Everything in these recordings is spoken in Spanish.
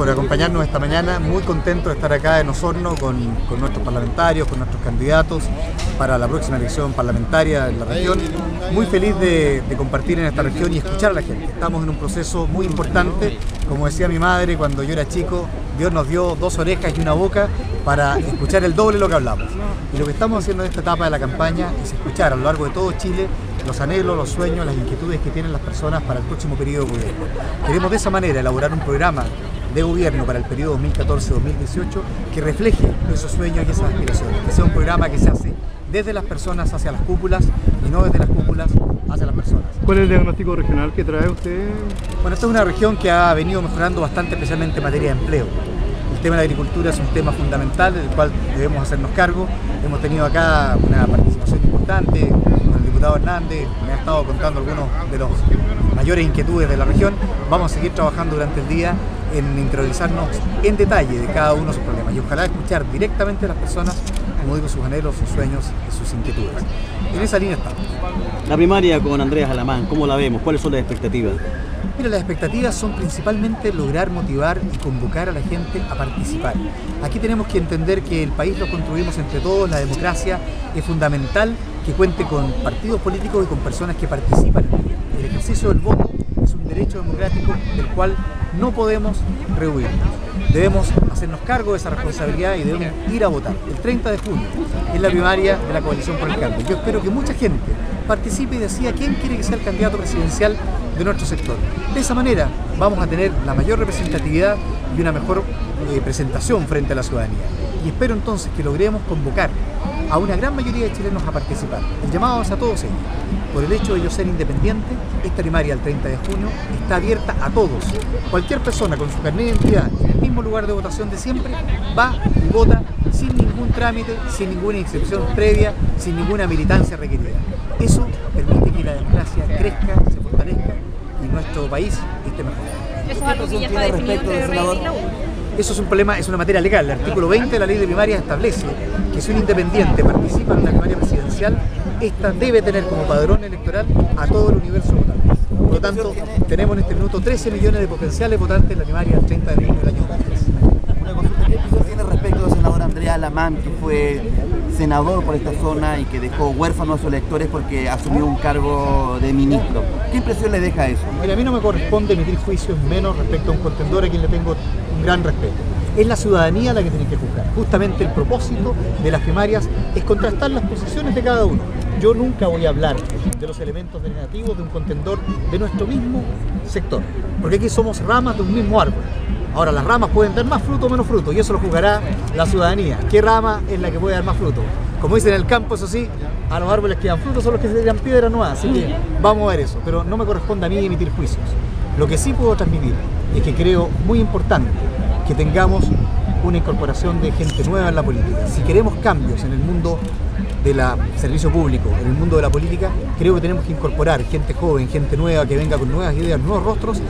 por acompañarnos esta mañana. Muy contento de estar acá en Osorno con nuestros parlamentarios, con nuestros candidatos para la próxima elección parlamentaria en la región. Muy feliz de compartir en esta región y escuchar a la gente. Estamos en un proceso muy importante. Como decía mi madre cuando yo era chico, Dios nos dio 2 orejas y una boca para escuchar el doble de lo que hablamos. Y lo que estamos haciendo en esta etapa de la campaña es escuchar a lo largo de todo Chile los anhelos, los sueños, las inquietudes que tienen las personas para el próximo periodo de gobierno. Queremos de esa manera elaborar un programa de gobierno para el periodo 2014-2018 que refleje esos sueños y esas aspiraciones, que sea un programa que se hace desde las personas hacia las cúpulas y no desde las cúpulas hacia las personas. ¿Cuál es el diagnóstico regional que trae usted? Bueno, esta es una región que ha venido mejorando bastante, especialmente en materia de empleo. El tema de la agricultura es un tema fundamental del cual debemos hacernos cargo. Hemos tenido acá una participación importante con el diputado Hernández, me ha estado contando algunos de los mayores inquietudes de la región. Vamos a seguir trabajando durante el día en interiorizarnos en detalle de cada uno de sus problemas y ojalá escuchar directamente a las personas, como digo, sus anhelos, sus sueños y sus inquietudes. En esa línea estamos. La primaria con Andreas Alamán, ¿cómo la vemos? ¿Cuáles son las expectativas? Mira, las expectativas son principalmente lograr motivar y convocar a la gente a participar. Aquí tenemos que entender que el país lo construimos entre todos, la democracia es fundamental que cuente con partidos políticos y con personas que participan. El ejercicio del voto es un derecho democrático del cual no podemos rehuirnos. Debemos hacernos cargo de esa responsabilidad y debemos ir a votar. El 30 de junio es la primaria de la Coalición por el Cambio. Yo espero que mucha gente participe y decida quién quiere que sea el candidato presidencial de nuestro sector. De esa manera vamos a tener la mayor representatividad y una mejor presentación frente a la ciudadanía. Y espero entonces que logremos convocar a una gran mayoría de chilenos a participar. El llamado es a todos ellos. Por el hecho de yo ser independiente, esta primaria el 30 de junio está abierta a todos. Cualquier persona con su carnet de identidad en el mismo lugar de votación de siempre va y vota sin ningún trámite, sin ninguna inscripción previa, sin ninguna militancia requerida. Eso permite que la democracia crezca, se fortalezca y nuestro país esté mejor. ¿Eso es algo que ya está definido entre RN y la U? Eso es un problema, es una materia legal. El artículo 20 de la ley de primaria establece que si un independiente participa en una primaria presidencial, esta debe tener como padrón electoral a todo el universo de votantes. Por lo tanto, tenemos en este minuto 13 millones de potenciales votantes en la primaria del 30 de junio del año 2013. Una consulta, ¿qué impresión tiene respecto del senador Andreas Alamán, que fue senador por esta zona y que dejó huérfanos a sus electores porque asumió un cargo de ministro? ¿Qué impresión le deja eso? Mira, a mí no me corresponde emitir juicios menos respecto a un contendor a quien le tengo un gran respeto. Es la ciudadanía la que tiene que juzgar. Justamente el propósito de las primarias es contrastar las posiciones de cada uno. Yo nunca voy a hablar de los elementos negativos de un contendor de nuestro mismo sector, porque aquí somos ramas de un mismo árbol. Ahora, las ramas pueden dar más fruto o menos fruto, y eso lo juzgará la ciudadanía. ¿Qué rama es la que puede dar más fruto? Como dicen en el campo, eso sí, a los árboles que dan frutos son los que se tiran piedras nuevas, así que vamos a ver eso, pero no me corresponde a mí emitir juicios. Lo que sí puedo transmitir es que creo muy importante que tengamos una incorporación de gente nueva en la política. Si queremos cambios en el mundo del servicio público, en el mundo de la política, creo que tenemos que incorporar gente joven, gente nueva, que venga con nuevas ideas, nuevos rostros,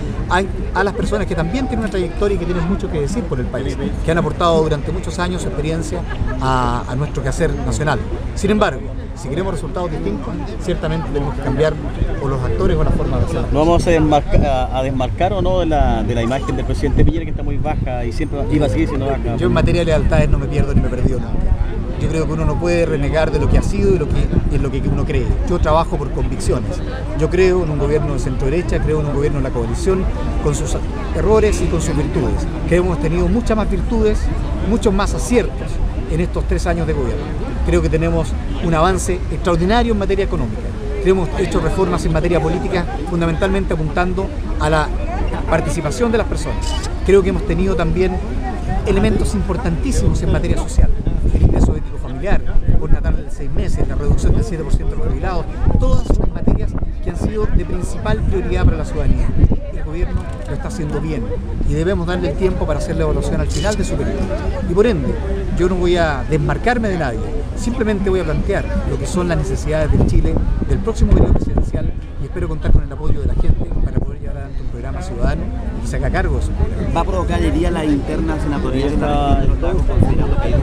a las personas que también tienen una trayectoria y que tienen mucho que decir por el país, que han aportado durante muchos años su experiencia a nuestro quehacer nacional. Sin embargo, si queremos resultados distintos, ciertamente tenemos que cambiar o los actores o la forma de hacerlo. ¿No vamos a desmarcar o no de la imagen del presidente Piñera, que está muy baja y siempre iba a seguir siendo baja? Yo en materia de lealtades no me pierdo ni me he perdido nunca. Yo creo que uno no puede renegar de lo que ha sido y en lo que uno cree. Yo trabajo por convicciones. Yo creo en un gobierno de centro-derecha, creo en un gobierno de la coalición, con sus errores y con sus virtudes. Creo que hemos tenido muchas más virtudes, muchos más aciertos en estos 3 años de gobierno. Creo que tenemos un avance extraordinario en materia económica. Creo que hemos hecho reformas en materia política, fundamentalmente apuntando a la participación de las personas. Creo que hemos tenido también elementos importantísimos en materia social. El ingreso ético familiar, por natal de 6 meses, la reducción del 7% de los jubilados, todas las materias que han sido de principal prioridad para la ciudadanía. El gobierno lo está haciendo bien y debemos darle el tiempo para hacer la evaluación al final de su periodo. Y por ende, yo no voy a desmarcarme de nadie, simplemente voy a plantear lo que son las necesidades de Chile del próximo periodo presidencial y espero contar con el apoyo de la gente para poder llevar adelante un programa ciudadano y se haga cargo de su programa. ¿Va a provocar heridas las internas senatoriales en la región de los lagos, considerando que hay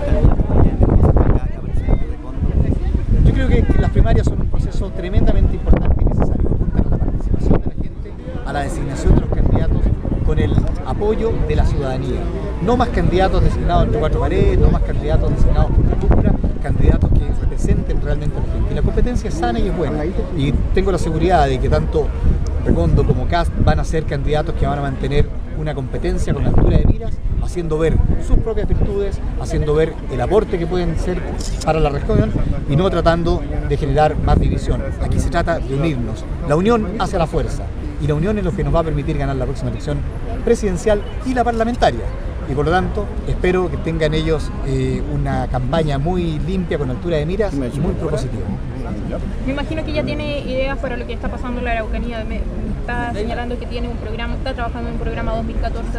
Yo creo que las primarias son un proceso tremendamente importante y necesario. Apuntan a la participación de la gente, a la designación de los candidatos con el apoyo de la ciudadanía. No más candidatos designados entre cuatro paredes, no más candidatos designados por la cúpula, candidatos que representen realmente a la gente. Y la competencia es sana y es buena. Y tengo la seguridad de que tanto Recondo como Kast van a ser candidatos que van a mantener una competencia con altura de miras, haciendo ver sus propias virtudes, haciendo ver el aporte que pueden ser para la región y no tratando de generar más división. Aquí se trata de unirnos. La unión hace la fuerza y la unión es lo que nos va a permitir ganar la próxima elección presidencial y la parlamentaria. Y por lo tanto, espero que tengan ellos una campaña muy limpia, con altura de miras y muy propositiva. Me imagino que ya tiene ideas para lo que está pasando en la Araucanía. Me está señalando que tiene un programa, está trabajando en un programa 2014-2018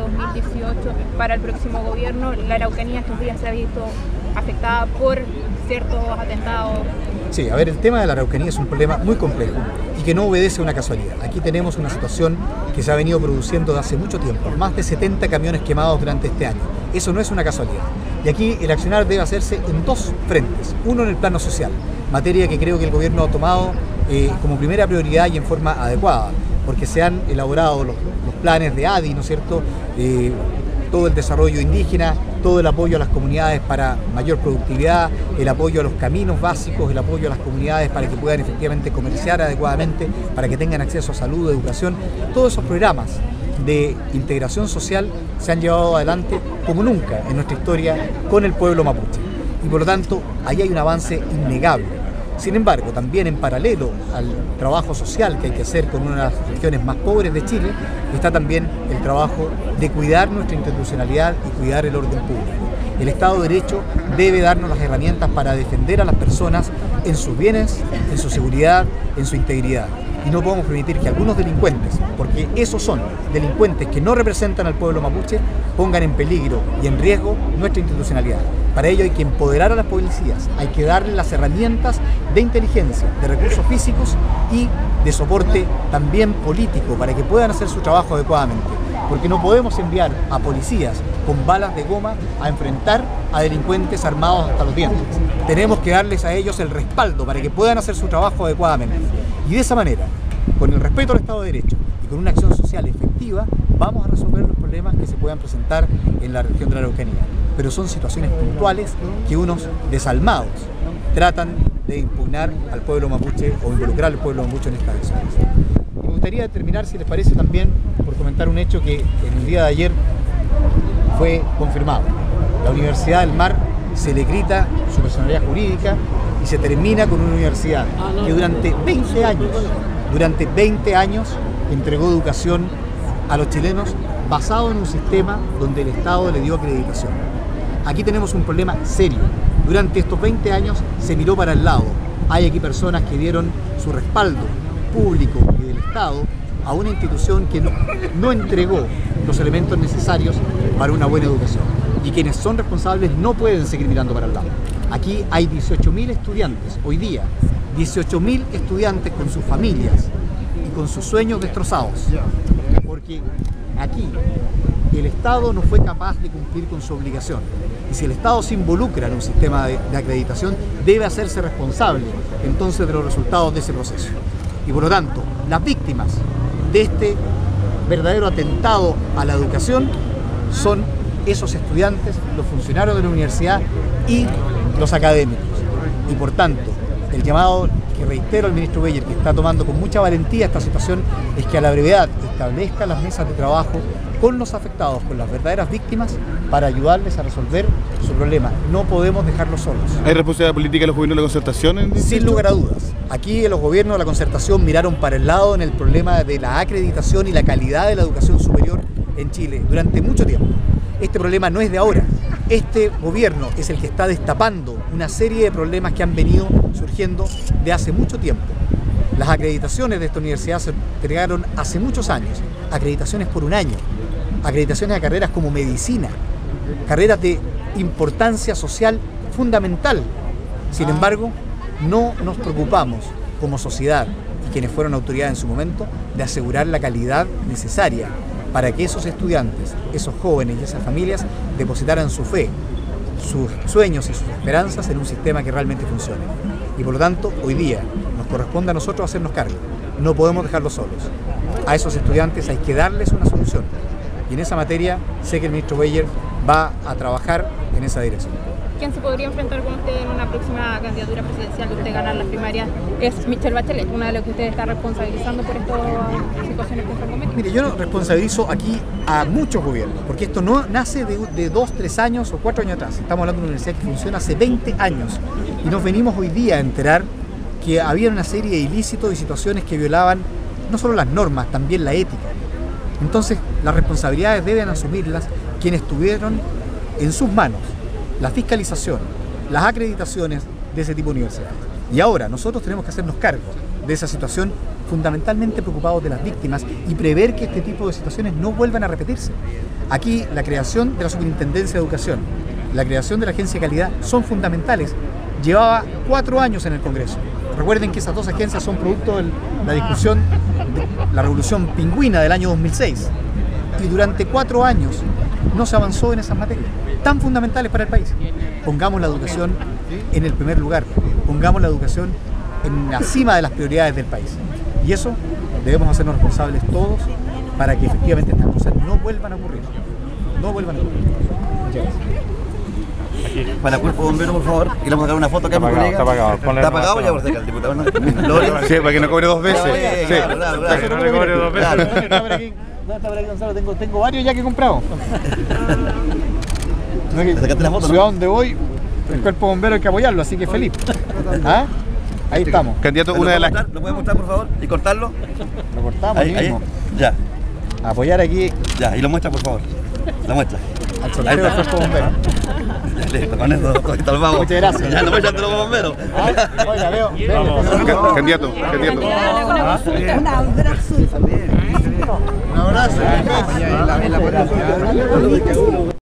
para el próximo gobierno. La Araucanía estos días se ha visto afectada por ciertos atentados. Sí, a ver, el tema de la Araucanía es un problema muy complejo y que no obedece a una casualidad. Aquí tenemos una situación que se ha venido produciendo desde hace mucho tiempo, más de 70 camiones quemados durante este año. Eso no es una casualidad. Y aquí el accionar debe hacerse en dos frentes. Uno, en el plano social, materia que creo que el gobierno ha tomado como primera prioridad y en forma adecuada, porque se han elaborado los planes de ADI, ¿no es cierto?, todo el desarrollo indígena, todo el apoyo a las comunidades para mayor productividad, el apoyo a los caminos básicos, el apoyo a las comunidades para que puedan efectivamente comerciar adecuadamente, para que tengan acceso a salud, educación. Todos esos programas de integración social se han llevado adelante como nunca en nuestra historia con el pueblo mapuche. Y por lo tanto, ahí hay un avance innegable. Sin embargo, también en paralelo al trabajo social que hay que hacer con una de las regiones más pobres de Chile, está también el trabajo de cuidar nuestra institucionalidad y cuidar el orden público. El Estado de Derecho debe darnos las herramientas para defender a las personas en sus bienes, en su seguridad, en su integridad. Y no podemos permitir que algunos delincuentes, porque esos son delincuentes que no representan al pueblo mapuche, pongan en peligro y en riesgo nuestra institucionalidad. Para ello hay que empoderar a las policías, hay que darles las herramientas de inteligencia, de recursos físicos y de soporte también político para que puedan hacer su trabajo adecuadamente. Porque no podemos enviar a policías con balas de goma a enfrentar a delincuentes armados hasta los dientes. Tenemos que darles a ellos el respaldo para que puedan hacer su trabajo adecuadamente. Y de esa manera, con el respeto al Estado de Derecho y con una acción social efectiva, vamos a resolver los problemas que se puedan presentar en la región de la Araucanía. Pero son situaciones puntuales que unos desalmados tratan de impugnar al pueblo mapuche o involucrar al pueblo mapuche en estas acciones. Y me gustaría terminar, si les parece, también por comentar un hecho que en el día de ayer fue confirmado. La Universidad del Mar se le grita su personalidad jurídica y se termina con una universidad que durante 20 años entregó educación a los chilenos basado en un sistema donde el Estado le dio acreditación. Aquí tenemos un problema serio. Durante estos 20 años se miró para el lado. Hay aquí personas que dieron su respaldo público y del Estado a una institución que no entregó los elementos necesarios para una buena educación. Y quienes son responsables no pueden seguir mirando para el lado. Aquí hay 18.000 estudiantes, hoy día, 18.000 estudiantes con sus familias y con sus sueños destrozados. Porque aquí el Estado no fue capaz de cumplir con su obligación. Y si el Estado se involucra en un sistema de acreditación, debe hacerse responsable entonces de los resultados de ese proceso. Y por lo tanto, las víctimas de este verdadero atentado a la educación son esos estudiantes, los funcionarios de la universidad y los académicos. Y por tanto, el llamado que reitero al ministro Beyer, que está tomando con mucha valentía esta situación, es que a la brevedad establezca las mesas de trabajo con los afectados, con las verdaderas víctimas, para ayudarles a resolver su problema. No podemos dejarlos solos. ¿Hay responsabilidad política de los gobiernos de la concertación? Sin lugar a dudas. Aquí los gobiernos de la concertación miraron para el lado en el problema de la acreditación y la calidad de la educación superior en Chile durante mucho tiempo. Este problema no es de ahora. Este gobierno es el que está destapando una serie de problemas que han venido surgiendo de hace mucho tiempo. Las acreditaciones de esta universidad se entregaron hace muchos años, acreditaciones por un año, acreditaciones a carreras como medicina, carreras de importancia social fundamental. Sin embargo, no nos preocupamos como sociedad y quienes fueron autoridades en su momento de asegurar la calidad necesaria para que esos estudiantes, esos jóvenes y esas familias depositaran su fe, sus sueños y sus esperanzas en un sistema que realmente funcione. Y por lo tanto, hoy día nos corresponde a nosotros hacernos cargo. No podemos dejarlos solos. A esos estudiantes hay que darles una solución. Y en esa materia sé que el ministro Weyer va a trabajar en esa dirección. ¿Quién se podría enfrentar con usted en una próxima candidatura presidencial de usted ganar las primarias? Es Michelle Bachelet, una de las que usted está responsabilizando por estas situaciones que se han cometido. Mire, yo no responsabilizo aquí a muchos gobiernos, porque esto no nace de 2, 3 años o 4 años atrás. Estamos hablando de una universidad que funciona hace 20 años y nos venimos hoy día a enterar que había una serie de ilícitos y situaciones que violaban no solo las normas, también la ética. Entonces, las responsabilidades deben asumirlas quienes tuvieron en sus manos la fiscalización, las acreditaciones de ese tipo de universidades. Y ahora nosotros tenemos que hacernos cargo de esa situación, fundamentalmente preocupados de las víctimas y prever que este tipo de situaciones no vuelvan a repetirse. Aquí la creación de la Superintendencia de Educación, la creación de la Agencia de Calidad son fundamentales. Llevaba 4 años en el Congreso. Recuerden que esas dos agencias son producto de la discusión de la Revolución Pingüina del año 2006. Y durante 4 años no se avanzó en esas materias tan fundamentales para el país. Pongamos la educación en el primer lugar, pongamos la educación en la cima de las prioridades del país. Y eso debemos hacernos responsables todos para que efectivamente estas cosas no vuelvan a ocurrir. No vuelvan a ocurrir. Muchas gracias. Para el cuerpo bombero, por favor, y le vamos a sacar una foto acá a mi colega. Está apagado. Está apagado ya por sacar el diputado, ¿no? Sí, para que no cobre 2 veces. Sí. Claro. Para que no le cobre 2 veces. Está por aquí, Gonzalo, tengo varios ya que he comprado. Sacaste la foto, Ciudad ¿no? donde voy, el cuerpo bombero hay que apoyarlo, así que feliz. ¿Ah? Ahí estamos. Candidato, una de las... ¿Lo puedes mostrar, por favor? ¿Y cortarlo? Lo cortamos Ahí, ahí. mismo. Ya, Apoyar aquí ya. Y lo muestra, por favor. Lo muestra. al sorteo del cuerpo bombero. Ya, listo, con eso nos vamos. Muchas gracias. Ya, no muestran los bomberos. Oiga, veo. Candidato. Un abrazo. Un abrazo.